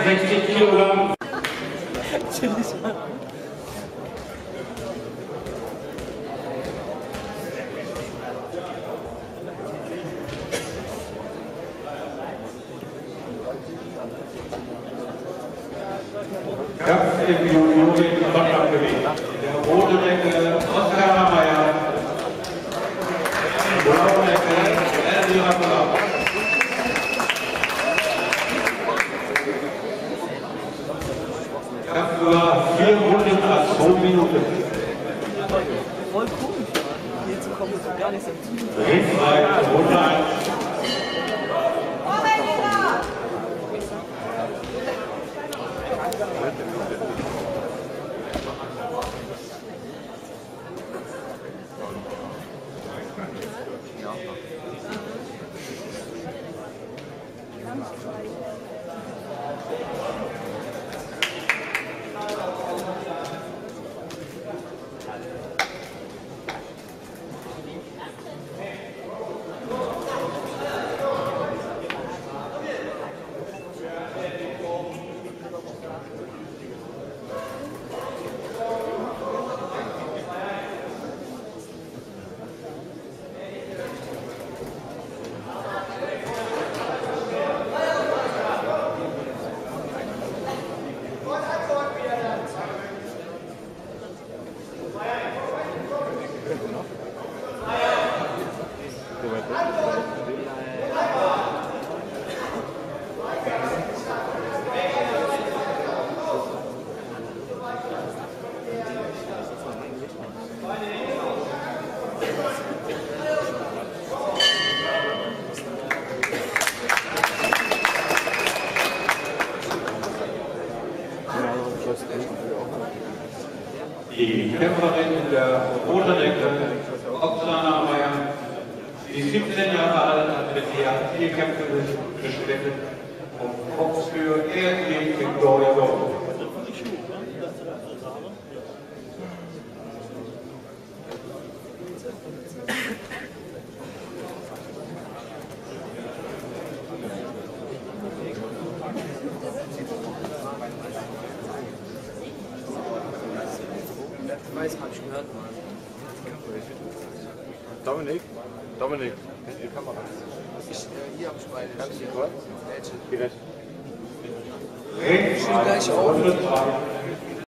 61 Kilogramm. Kampf im Junioren Kontaktgewicht. Der rote Decke Oskar Meyer. Blaue Decke Elvira Blau. Kampf über 4 Runden als 2 Minuten. Voll komisch, hier zu kommen, ist gar nicht so tief. Ringfrei, Runde 1. Die Kämpferin in der roten Decke, Oksana Meyer, die 17 Jahre alt, hat bisher 4 Kämpfe bestritten und Kopfhöhe Erdgewicht Victoria Gold. Weiß, hab ich gehört, Mann. Dominik, die Kamera. Hier hab ich beide. Kannst du die kurz? Ich stehe gleich auf.